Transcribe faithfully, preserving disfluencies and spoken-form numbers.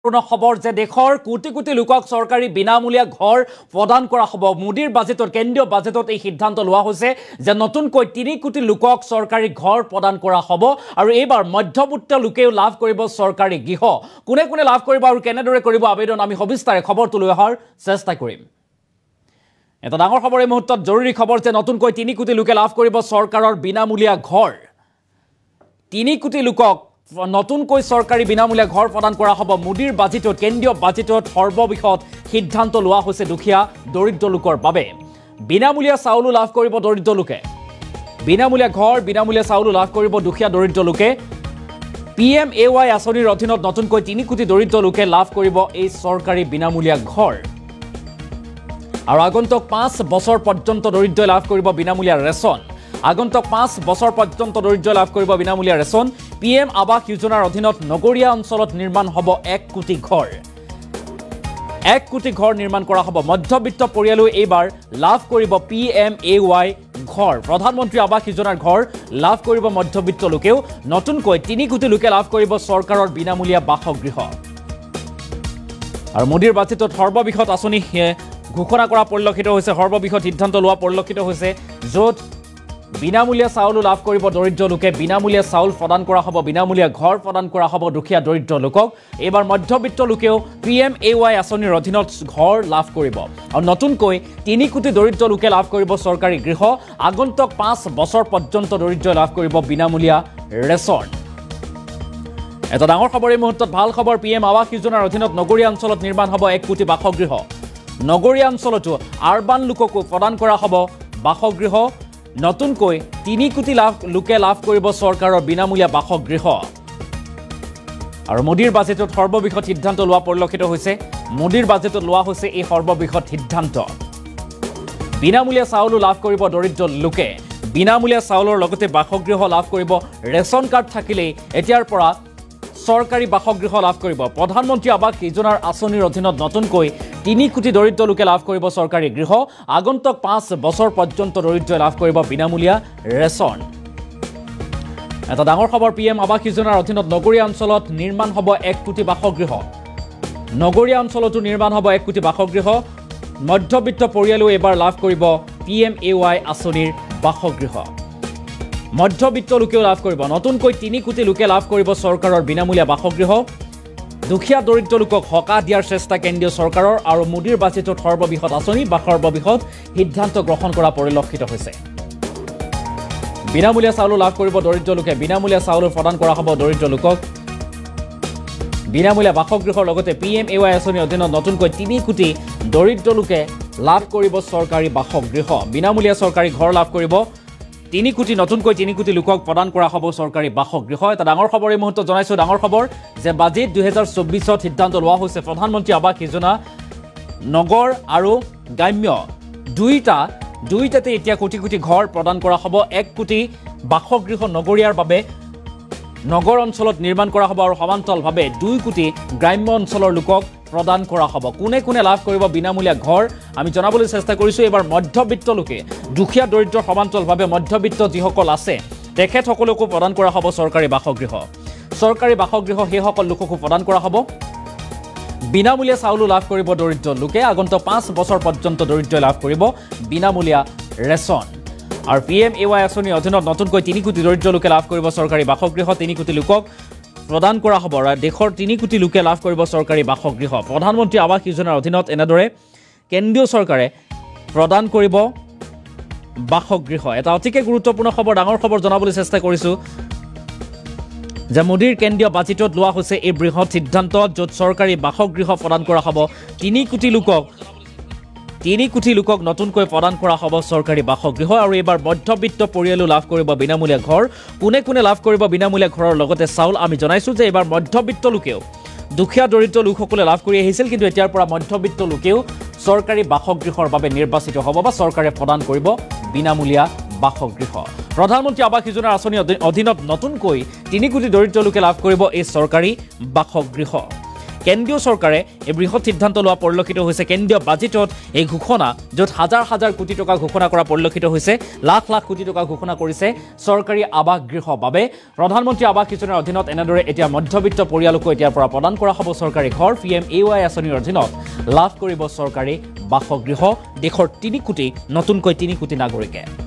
খবৰ যে দেশৰ কোটি কোটি লোকক চৰকাৰী বিনামূলীয়া ঘৰ প্ৰদান কৰা হ'ব মোদীৰ বাজেটত কেন্দ্ৰীয় বাজেটত এই সিদ্ধান্ত লোৱা হৈছে যে নতুনকৈ তিনি কোটি লোকক চৰকাৰী ঘৰ প্ৰদান কৰা হ'ব আৰু এইবাৰ মধ্যবিত্ত লোকেও লাভ কৰিব চৰকাৰী গৃহ কোনে কোনে লাভ কৰিব আৰু কেনেদৰে কৰিব আবেদন আমি সবিস্তাৰে খবৰটো লৈ অহাৰ চেষ্টা কৰিম এটা ডাঙৰ খবৰ এই মুহূৰ্তত জৰুৰী খবৰ যে নতুনকৈ তিনি কোটি লোকে লাভ কৰিব চৰকাৰৰ বিনামূলীয়া ঘৰ তিনি কোটি লোকক নতুনকৈ চৰকাৰী বিনামূলীয়া ঘৰ প্ৰদান কৰা হ'ব মোদীৰ বাজেটত কেন্দ্ৰীয় বাজেটত সৰ্ববৃহৎ সিদ্ধান্ত লোৱা হৈছে দুখীয়া দৰিদ্ৰ লোকৰ বাবে বিনামূলীয়া চাউল লাভ কৰিব দৰিদ্ৰ লোকে বিনামূলীয়া ঘৰ বিনামূলীয়া চাউল লাভ কৰিব দুখীয়া দৰিদ্ৰ লোকে পিএম এৱাই আঁচনিৰ অধীনত নতুনকৈ তিনি কোটি দৰিদ্ৰ লোকে লাভ কৰিব এই চৰকাৰী বিনামূলীয়া ঘৰ আৰু আগন্তুক পাঁচ বছৰ পৰ্যন্ত দৰিদ্ৰই লাভ কৰিব বিনামূলীয়া ৰেচন আগন্তুক পাঁচ বছৰ পৰ্যন্ত দৰিদ্ৰই লাভ কৰিব বিনামূলীয়া ৰেচন পিএম আৱাস যোজনাৰ অধীনত নগৰীয়া অঞ্চলত নিৰ্মাণ হ'ব এক কোটি ঘৰ এক কোটি ঘৰ নিৰ্মাণ কৰা হ'ব মধ্যবিত্ত পৰিয়ালে এইবাৰ লাভ কৰিব পিএম এৱাই ঘৰ প্ৰধানমন্ত্ৰী আৱাস যোজনাৰ ঘৰ লাভ কৰিব মধ্যবিত্ত লোকেও নতুনকৈ তিনি কোটি লোকে লাভ কৰিব চৰকাৰৰ বিনামূলীয়া বাসগৃহ আৰু মোদীৰ বাজেটত সৰ্ববৃহৎ আঁচনি ঘোষণা কৰা পৰিলক্ষিত হৈছে সৰ্ববৃহৎ সিদ্ধান্ত লোৱা পৰিলক্ষিত হৈছে য'ত বিনামূলীয়া চাউল লাভ কৰিব দৰিদ্ৰ লোকে বিনামূলীয়া চাউল প্ৰদান কৰা হ'ব বিনামূলীয়া ঘৰ প্ৰদান কৰা হ'ব দুখীয়া দৰিদ্ৰ লোকক এইবাৰ মধ্যবিত্ত লোকেও পিএম এৱাই আঁচনিৰ অধীনত ঘৰ লাভ কৰিব আৰু নতুনকৈ তিনি কোটি দৰিদ্ৰ লোকে লাভ কৰিব চৰকাৰী গৃহ আগন্তুক পাঁচ বছৰ পৰ্যন্ত দৰিদ্ৰই লাভ কৰিব বিনামূলীয়া ৰেচন এটা ডাঙৰ খবৰ এই মুহূৰ্তত ভাল খবৰ পিএম আৱাস যোজনাৰ অধীনত নগৰীয়া অঞ্চলত নিৰ্মাণ হ'ব এক কোটি বাসগৃহ নগৰীয়া অঞ্চলতো আৰবান লোককো প্ৰদান কৰা হ'ব বাসগৃহ নতুনকৈ তিনি কোটি লাভ লোকে লাভ কৰিব চৰকাৰৰ বিনামূলীয়া বাসগৃহ আৰু মোদীৰ বাজেটত সৰ্ববৃহৎ সিদ্ধান্ত লোৱা পৰিলক্ষিত হৈছে মোদীৰ বাজেটত লোৱা হৈছে এই সৰ্ববৃহৎ সিদ্ধান্ত বিনামূলীয়া চাউল লাভ কৰিব দৰিদ্ৰ লোকে বিনামূলীয়া চাউলৰ লগতে বাসগৃহ লাভ কৰিব ৰেচন কাৰ্ড থাকিলেই এতিয়াৰ পৰা চৰকাৰী বাসগৃহ লাভ কৰিব প্ৰধানমন্ত্ৰী আৱাস যোজনাৰ আঁচনিৰ অধীনত নতুনকৈ তিনি কোটি দৰিদ্ৰ লোকে লাভ কৰিব চৰকাৰী গৃহ আগন্তুক পাঁচ বছৰ পৰ্যন্ত দৰিদ্ৰই লাভ কৰিব বিনামূলীয়া ৰেচন এটা ডাঙৰ খবৰ পিএম আৱাস যোজনাৰ অধীনত নগৰীয়া অঞ্চলত নিৰ্মাণ হ'ব এক কোটি বাসগৃহ নগৰীয়া অঞ্চলতো নিৰ্মাণ হ'ব এক কোটি বাসগৃহ মধ্যবিত্ত পৰিয়ালেও এবাৰ লাভ কৰিব পিএম এৱাই আঁচনিৰ বাসগৃহ মধ্যবিত্ত লোকেও লাভ কৰিব নতুনকৈ তিনি কোটি লোকে লাভ কৰিব চৰকাৰৰ বিনামূলীয়া বাসগৃহ দুখীয়া দৰিদ্ৰ লোকক হকা দিয়াৰ চেষ্টা কেন্দ্ৰীয় চৰকাৰৰ আৰু মোদীৰ বাজেটত সৰ্ববৃহৎ আঁচনি বা সৰ্ববৃহৎ সিদ্ধান্ত গ্ৰহণ কৰা পৰিলক্ষিত হৈছে বিনামূলীয়া চাউল লাভ কৰিব দৰিদ্ৰ লোকে বিনামূলীয়া চাউল প্ৰদান কৰা হ'ব দৰিদ্ৰ লোকক বিনামূলীয়া বাসগৃহৰ লগতে পিএম এৱাই আঁচনিৰ অধীনত নতুনকৈ তিনি কোটি দৰিদ্ৰ লোকে লাভ কৰিব চৰকাৰী বাসগৃহ বিনামূলীয়া চৰকাৰী ঘৰ লাভ কৰিব তিনি কোটি নতুনকৈ তিনি কোটি লোকক প্ৰদান কৰা হ'ব চৰকাৰী বাসগৃহ এটা ডাঙৰ খবৰ এই মুহূৰ্তত জনাইছো ডাঙৰ খবৰ যে বাজেট দুহেজাৰ চৌব্বিছত সিদ্ধান্ত লোৱা হৈছে প্ৰধানমন্ত্ৰী আৱাস যোজনা নগৰ আৰু গ্ৰাম্য দুইটা দুইটাতে এতিয়া কোটি কোটি ঘৰ প্ৰদান কৰা হ'ব এক কোটি বাসগৃহ নগৰীয়াৰ বাবে নগৰ অঞ্চলত নিৰ্মাণ কৰা হ'ব আৰু সমান্তৰালভাৱে দুই কোটি গ্ৰাম্য অঞ্চলৰ লোকক প্ৰদান কৰা হ'ব কোনে কোনে লাভ কৰিব বিনামূলীয়া ঘৰ আমি জনাবলৈ চেষ্টা কৰিছো এবাৰ মধ্যবিত্ত লোকে দুখীয়া দৰিদ্ৰ সমান্তৰালভাৱে মধ্যবিত্ত যিসকল আছে তেখেতসকলকো প্ৰদান কৰা হ'ব চৰকাৰী বাসগৃহ চৰকাৰী বাসগৃহ সেইসকল লোককো প্ৰদান কৰা হ'ব বিনামূলীয়া চাউল লাভ কৰিব দৰিদ্ৰ লোকে আগন্তুক পাঁচ বছৰ পৰ্যন্ত দৰিদ্ৰই লাভ কৰিব বিনামূলীয়া ৰেচন আৰু পিএম এৱাই আঁচনিৰ অধীনত নতুনকৈ তিনি কোটি দৰিদ্ৰ লোকে লাভ কৰিব চৰকাৰী বাসগৃহ তিনি কোটি লোকক প্ৰদান কৰা হ'ব দেশৰ তিনি কোটি লোকে লাভ কৰিব চৰকাৰী বাসগৃহ প্ৰধানমন্ত্ৰী আৱাস যোজনাৰ অধীনত এনেদৰে কেন্দ্ৰীয় চৰকাৰে প্ৰদান কৰিব বাসগৃহ এটা অতিকে গুৰুত্বপূৰ্ণ খবৰ ডাঙৰ খবৰ জনাবলৈ চেষ্টা কৰিছো যে মোদীৰ কেন্দ্ৰীয় বাজেটত লোৱা হৈছে এই বৃহৎ সিদ্ধান্ত য'ত চৰকাৰী বাসগৃহ প্ৰদান কৰা হ'ব তিনি কোটি লোকক তিনি কোটি লোকক নতুনকৈ প্ৰদান কৰা হ'ব চৰকাৰী বাসগৃহ আৰু এইবাৰ মধ্যবিত্ত পৰিয়ালো লাভ কৰিব বিনামূলীয়া ঘৰ কোনে কোনে লাভ কৰিব বিনামূলীয়া ঘৰৰ লগতে চাউল আমি জনাইছো যে এইবাৰ মধ্যবিত্ত লোকেও দুখীয়া দৰিদ্ৰ লোকসকলে লাভ কৰি আহিছিল কিন্তু এতিয়াৰ পৰা মধ্যবিত্ত লোকেও চৰকাৰী বাসগৃহৰ বাবে নিৰ্বাচিত হ'ব বা চৰকাৰে প্ৰদান কৰিব বিনামূলীয়া বাসগৃহ প্ৰধানমন্ত্ৰী আৱাস যোজনাৰ আঁচনিৰ অধীনত নতুনকৈ তিনি কোটি দৰিদ্ৰ লোকে লাভ কৰিব এই চৰকাৰী বাসগৃহ কেন্দ্ৰীয় চৰকাৰে এই বৃহৎ সিদ্ধান্ত লোৱা পৰিলক্ষিত হৈছে কেন্দ্ৰীয় বাজেটত এই ঘোষণা য'ত হাজাৰ হাজাৰ কোটি টকা ঘোষণা কৰা পৰিলক্ষিত হৈছে লাখ লাখ কোটি টকা ঘোষণা কৰিছে চৰকাৰী আৱাস গৃহৰ বাবে প্ৰধানমন্ত্ৰী আৱাস যোজনাৰ অধীনত এনেদৰে এতিয়া মধ্যবিত্ত পৰিয়ালকো এতিয়াৰ পৰা প্ৰদান কৰা হ'ব চৰকাৰী ঘৰ পি এম এ ৱাই আঁচনিৰ অধীনত লাভ কৰিব চৰকাৰী বাসগৃহ দেশৰ তিনি কোটি নতুনকৈ তিনি কোটি নাগৰিকে